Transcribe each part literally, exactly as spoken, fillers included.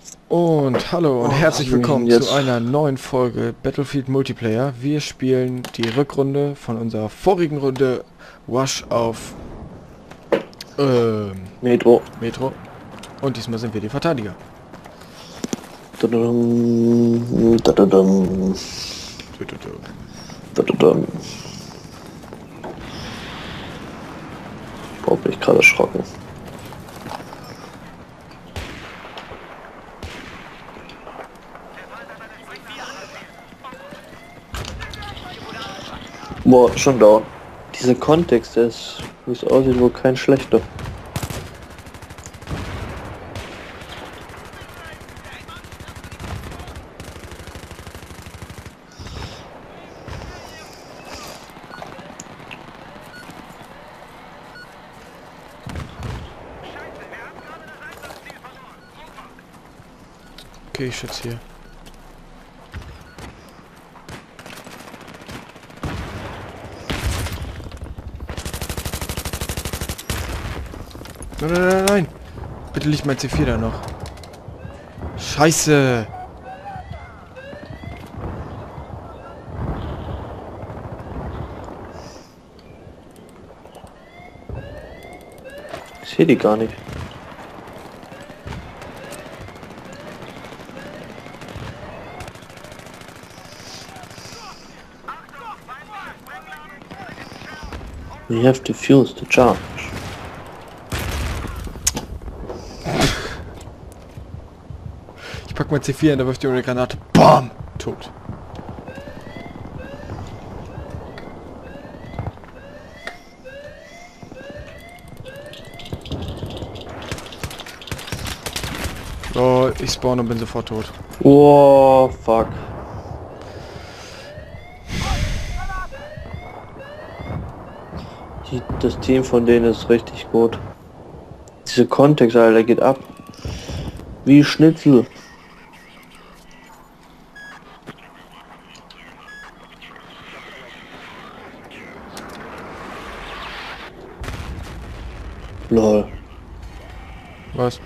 Und hallo und Oh, herzlich willkommen jetzt. zu einer neuen Folge Battlefield Multiplayer. Wir spielen die Rückrunde von unserer vorigen Runde Rush auf ähm, Metro. Metro. Und diesmal sind wir die Verteidiger. Dadadum, dadadum, dadadum. Boah, bin ich gerade erschrocken. Boah, schon da. Dieser Kontext, der ist, wie es aussieht, wohl kein schlechter. Okay, ich schätze hier. Nein, nein, nein, nein. Bitte liegt mein C vier da noch. Scheiße. Ich sehe die gar nicht. We have defused the charge. Ich pack mein C vier und da wirft ihr eine Granate. Bam! Tot. Oh, ich spawn und bin sofort tot. Oh, fuck. Die, das Team von denen ist richtig gut. Dieser Kontext, Alter, geht ab. Wie Schnitzel. Lol. Was?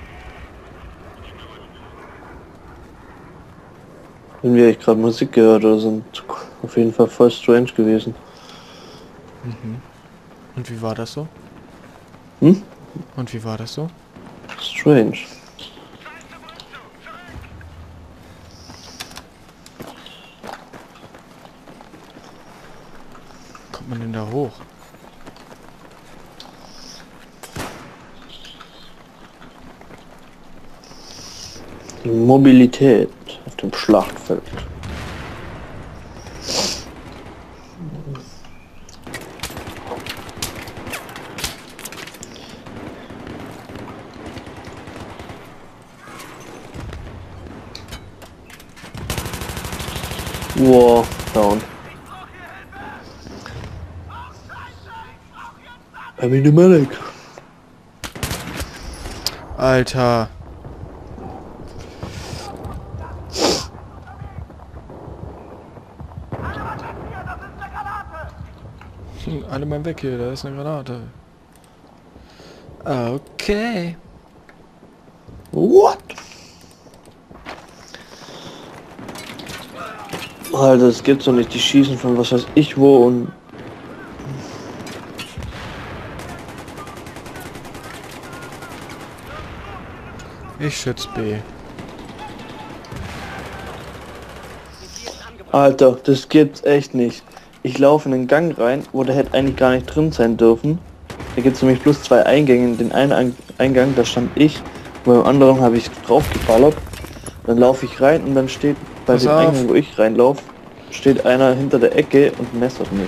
Wenn wir gerade Musik gehört oder sind auf jeden Fall voll strange gewesen. Mhm. Und wie war das so? Hm? Und wie war das so? Strange. Kommt man denn da hoch? Die Mobilität auf dem Schlachtfeld. Wow, down. I mean the medic. Alter. Hm, alle mal weg hier, da ist eine Granate. Okay. What? Alter, das gibt's doch nicht. Die schießen von was weiß ich wo und... Ich schütze B. Alter, das gibt's echt nicht. Ich laufe in den Gang rein, wo der hätte eigentlich gar nicht drin sein dürfen. Da gibt's nämlich bloß zwei Eingänge. Den einen Eingang, da stand ich, und beim anderen habe ich draufgeballert. Dann laufe ich rein und dann steht bei Pass dem auf. Eingang, wo ich reinlaufe, steht einer hinter der Ecke und messert mich.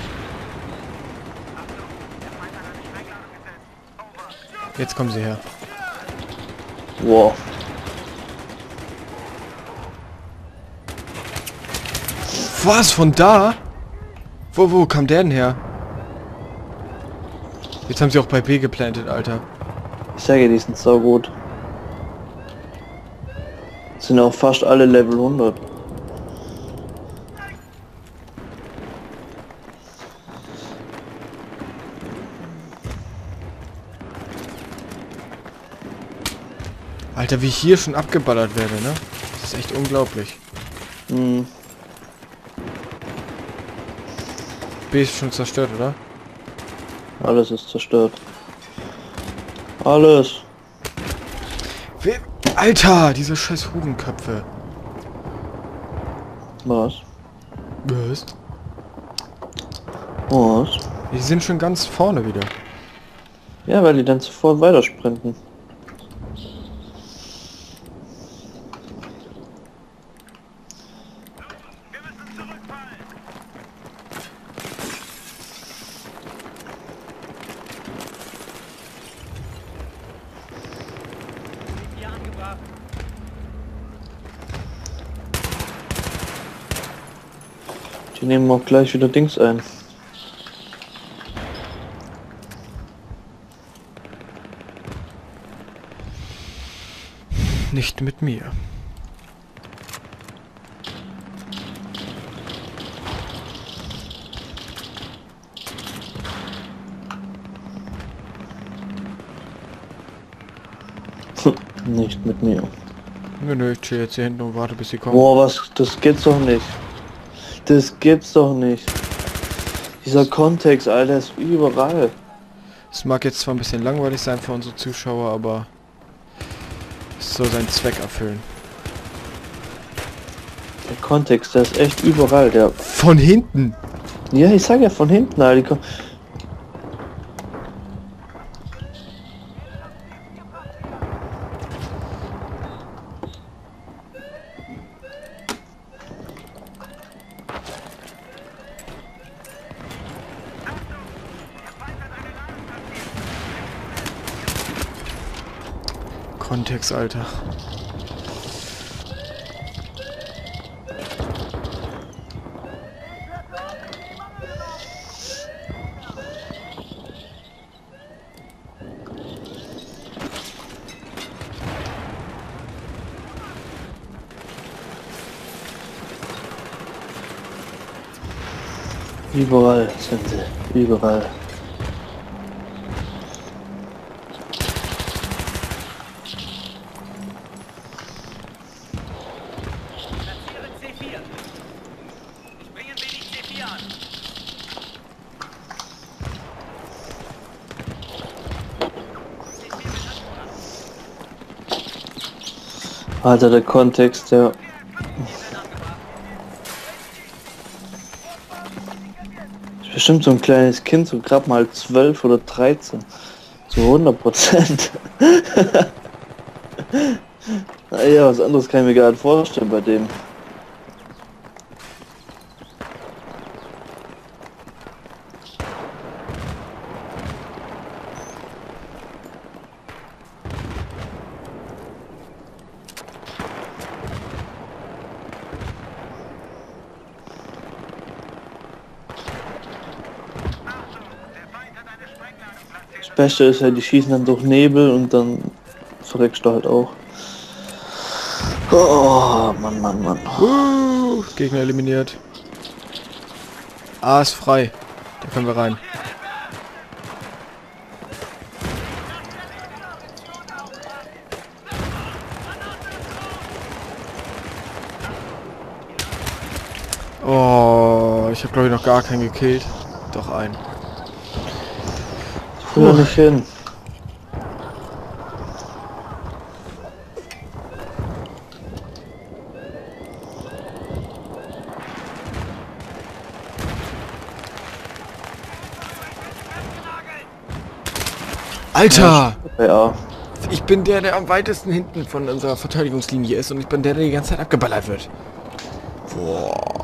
Jetzt kommen sie her. Wow. Was? Von da? Wo, wo kam der denn her? Jetzt haben sie auch bei B geplantet, Alter. Ich sage, die sind so gut. Sind auch fast alle Level hundert. Alter, wie ich hier schon abgeballert werde, ne? Das ist echt unglaublich. Hm. B ist schon zerstört, oder? Alles ist zerstört. Alles. Wie? Alter, diese scheiß Hurenköpfe. Was? Was? Was? Die sind schon ganz vorne wieder. Ja, weil die dann sofort weitersprinten. Die nehmen auch gleich wieder Dings ein. Nicht mit mir. Nicht mit mir. Nö, nö, ich chill jetzt hier hinten und warte, bis sie kommen. Boah, was? Das gibt's doch nicht. Das gibt's doch nicht. Dieser Kontext, Alter, ist überall. Es mag jetzt zwar ein bisschen langweilig sein für unsere Zuschauer, aber es soll seinen Zweck erfüllen. Der Kontext, der ist echt überall. Der. Von hinten! Ja, ich sag ja von hinten, Alter. Die Kon Kontext, Alter. Überall sind sie. Überall. C vier. Ich bringe ein wenig C vier an. Alter, der Kontext, der. Ist bestimmt so ein kleines Kind, so gerade mal zwölf oder dreizehn. So hundert Prozent. Naja, was anderes kann ich mir gar nicht vorstellen bei dem. Das Beste ist ja, die schießen dann durch Nebel und dann verreckst du halt auch. Oh, Mann, Mann, Mann. Uh, Gegner eliminiert. A ist frei. Da können wir rein. Oh, ich habe glaube ich noch gar keinen gekillt. Doch einen. Ich will da nicht hin. Alter! Ja. Ich bin der, der am weitesten hinten von unserer Verteidigungslinie ist und ich bin der, der die ganze Zeit abgeballert wird. Boah.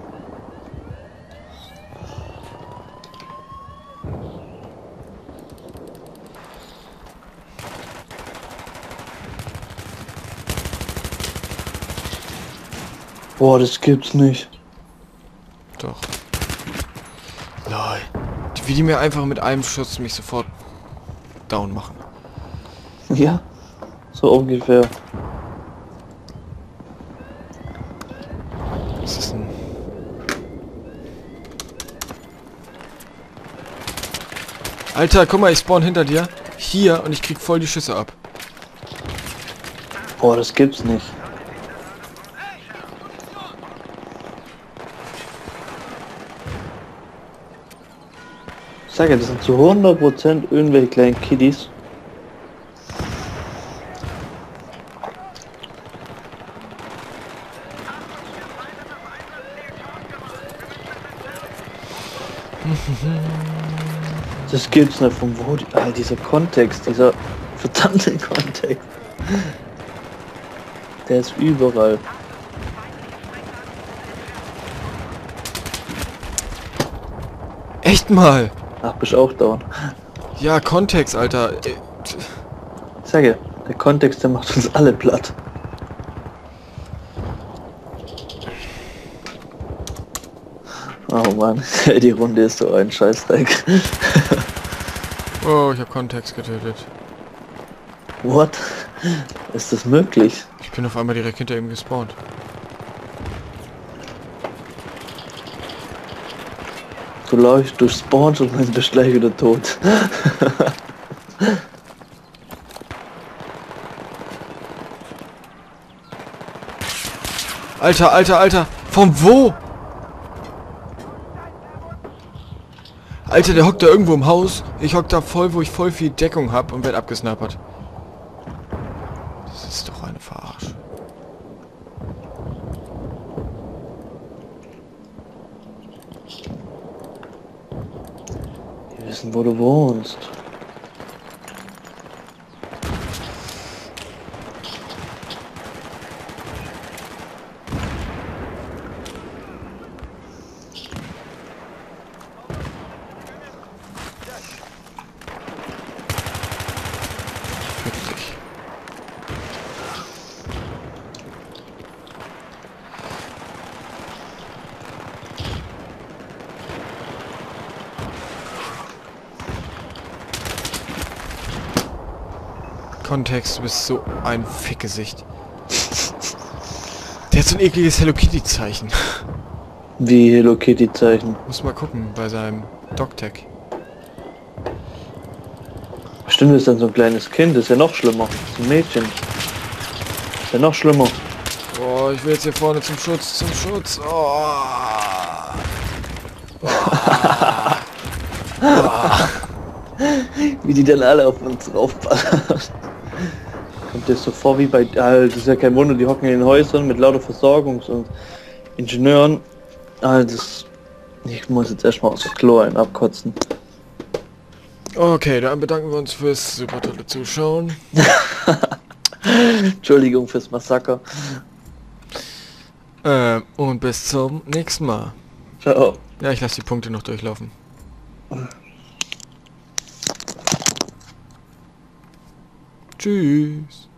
Boah, das gibt's nicht. Doch. Lol. Wie die mir einfach mit einem Schuss mich sofort down machen. Ja, so ungefähr. Das ist ein... Alter, guck mal, ich spawn hinter dir. Hier und ich krieg voll die Schüsse ab. Boah, das gibt's nicht. Ich sag ja, das sind zu hundert Prozent irgendwelche kleinen Kiddies. Das gibt's nicht, von wo die, ah, dieser Kontext, dieser verdammte Kontext. Der ist überall. Echt mal! Ach, bist auch down. Ja, Kontext, Alter. Äh, Ich sage, der Kontext, der macht uns alle platt. Oh Mann, die Runde ist so ein Scheißdreck. Oh, ich habe Kontext getötet. What? Ist das möglich? Ich bin auf einmal direkt hinter ihm gespawnt. Du läufst, du spawnst und dann bist du gleich wieder tot. Alter, Alter, Alter! Von wo? Alter, der hockt da irgendwo im Haus. Ich hock da voll, wo ich voll viel Deckung hab und werd abgesnappert. Das ist doch eine Verarsche. Wir wissen, wo du wohnst. Wirklich. Kontext, du bist so ein Fickgesicht. Der hat so ein ekliges Hello Kitty Zeichen. Wie Hello Kitty Zeichen. Muss mal gucken bei seinem Dogtag. Stimmt, das ist dann so ein kleines Kind, das ist ja noch schlimmer. Das ist ein Mädchen. Das ist ja noch schlimmer. Oh, ich will jetzt hier vorne zum Schutz, zum Schutz. Oh. Wie die dann alle auf uns draufballern. Kommt dir so vor wie bei... Ah, das ist ja kein Wunder, die hocken in den Häusern mit lauter Versorgungs- und Ingenieuren. Ah, das... Ich muss jetzt erstmal aus dem Klo einen abkotzen. Okay, dann bedanken wir uns fürs super tolle Zuschauen. Entschuldigung fürs Massaker. Äh, und bis zum nächsten Mal. Ciao. Ja, ich lasse die Punkte noch durchlaufen. Tschüss.